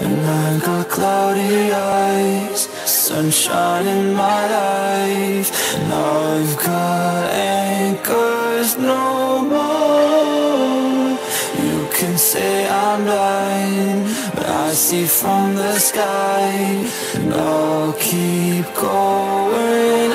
And I got cloudy eyes, sunshine in my life. Now I've got anchors no more. You can say I'm blind, but I see from the sky. And I'll keep going.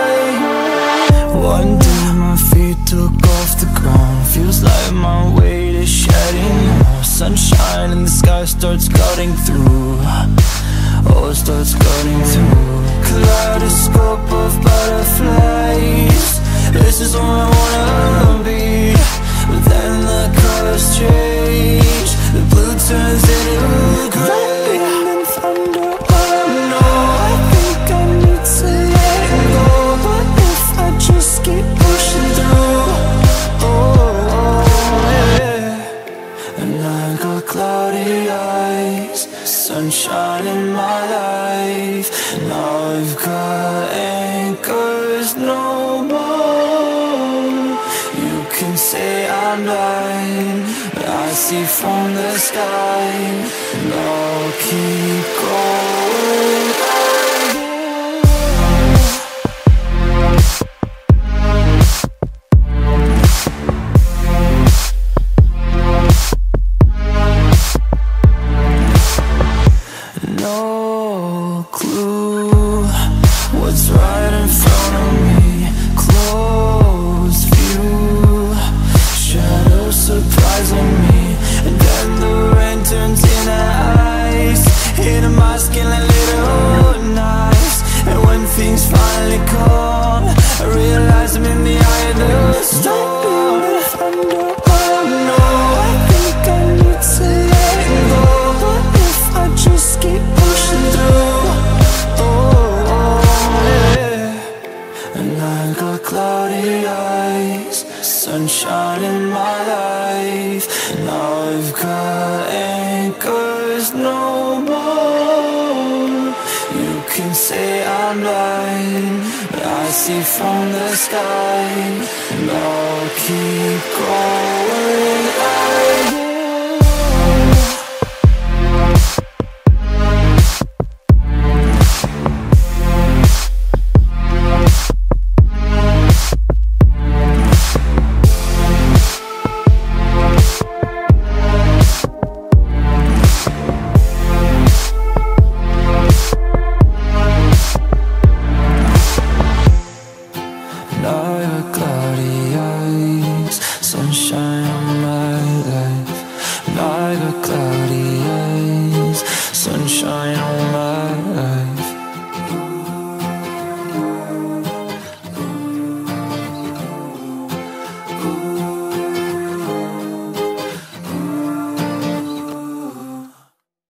One day my feet took off the ground. Feels like my weight is shedding now. Sunshine in the sky starts cutting through. Oh, it starts cutting through. Kaleidoscope of butterflies. This is where I wanna be. But then the colors change. The blue turns into gray. And thunder, oh no, I think I need to let go. But if I just keep pushing through, and I got cloudy eyes, sunshine in my life. Now I've got anchors no more. You can say I'm blind, but I see from the sky. And I'll keep going. No clue what's right in front of me. Closed view, shadows surprising me. And then the rain turns into ice, hitting my skin like little knives. And when things finally calm, I realize I'm in the eye of the storm. Oh no, I think I need to let go. But if I just keep pushing through, and I got cloudy eyes, sunshine in my life. Now I've got anchors no more. You can say I'm blind, but I see from the sky. And I'll keep going. I got cloudy eyes, sunshine on my life. And I got cloudy eyes, sunshine on